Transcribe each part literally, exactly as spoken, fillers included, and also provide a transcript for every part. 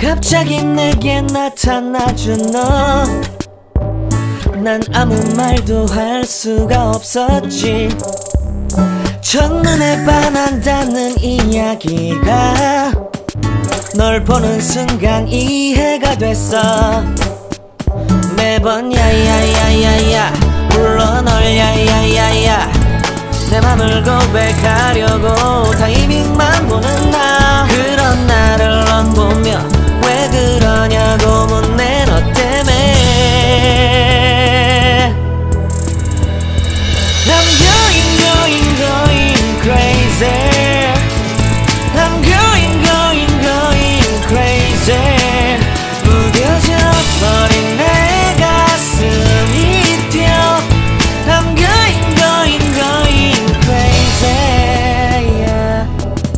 갑자기 내게 나타나준 너, 난 아무 말도 할 수가 없었지. 첫눈에 반한다는 이야기가 널 보는 순간 이해가 됐어. 매번 야야야야야 불러 널 야야야야, 내 맘을 고백하려고 타이밍만 보는 나. 그런 나를 넌 보며 왜 그러냐고 묻네. 너 때문에 I'm going going going crazy. I'm going going going crazy. 무뎌져 버린 내 가슴이 뛰어. I'm going going going crazy, yeah.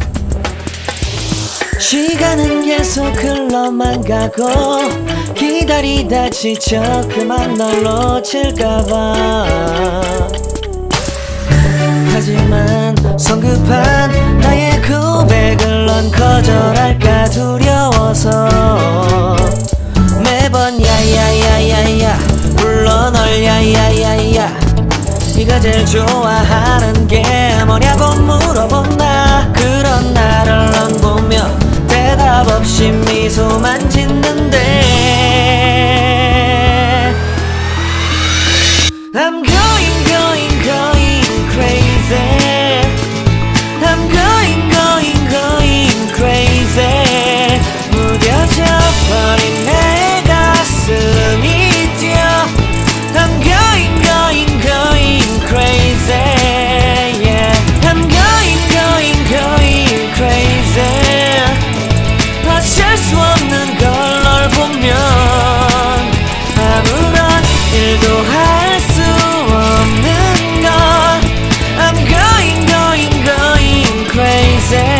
시간은 계속 흘러만 가고 기다리다 지쳐 그만 널 놓칠까봐. 하지만 성급한 나의 고백을 넌 거절할까 두려워서 매번 야야야야야 불러 널 야야야야. 네가 제일 좋아하는 게 뭐냐고 물어본 나. 그런 나를 넌 보며 대답 없이 미소만 짓는데 I'm going going going crazy. I'm going going going crazy. 무뎌져 버린 내 가슴이 뛰어. I'm going going going crazy, yeah. I'm going going going crazy. 어쩔 수 없는 걸 널 보면 아무런 일도 할 수 없는 걸. I'm going going going crazy.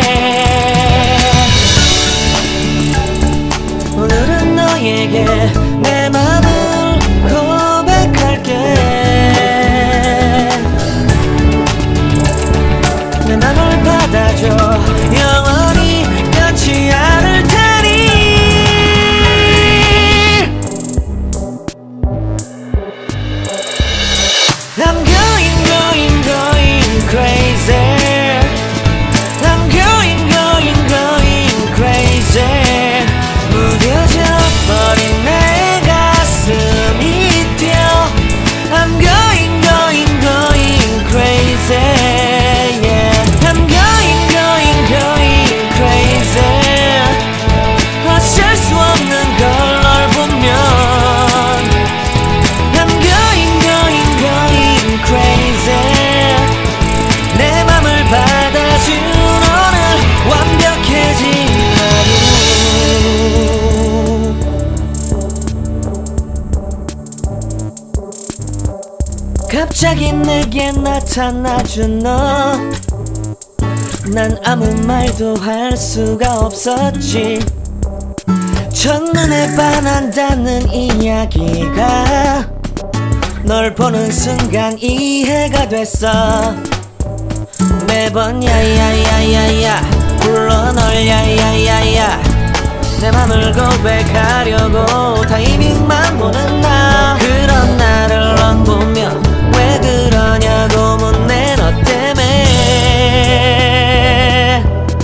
오늘은 너에게 내 맘을 고백할게. 내 맘을 받아줘. 영원히 변치 않을 테니. I'm going going going crazy. I'm going going going crazy. 무뎌져 버린 내 가슴이 뛰어. I'm going going going crazy, yeah. I'm going going going crazy. 어쩔 수 없는 걸 널 보면 I'm going going going crazy. 내 맘을 받아준 오늘 완벽해진 하루. 갑자기 내게 나타나준 너, 난 아무 말도 할 수가 없었지. 첫눈에 반한다는 이야기가 널 보는 순간 이해가 됐어. 매번 야야야야야 불러 널 야야야야, 내 맘을 고백하려고 타이밍만 보는 나. 그런 나를 넌 보며 왜 그러냐고 묻네. 너 때문에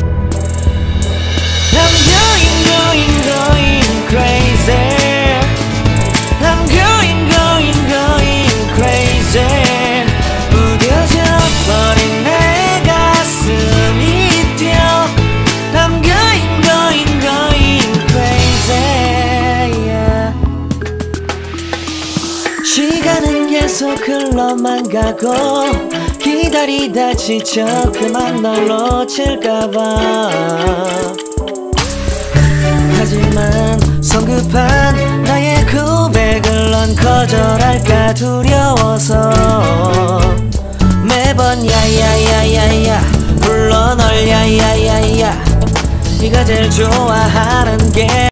I'm going going going crazy. I'm going going going crazy. 무뎌져 버린 내 가슴이 뛰어. I'm going going going crazy, yeah. 시간은 계속 흘러만 가고 기다리다 지쳐 그만 널 놓칠까봐. 하지만 성급한 나의 고백을 넌 거절할까 두려워서 매번 야야야야야 불러 널 야야야야. 네가 제일 좋아하는 게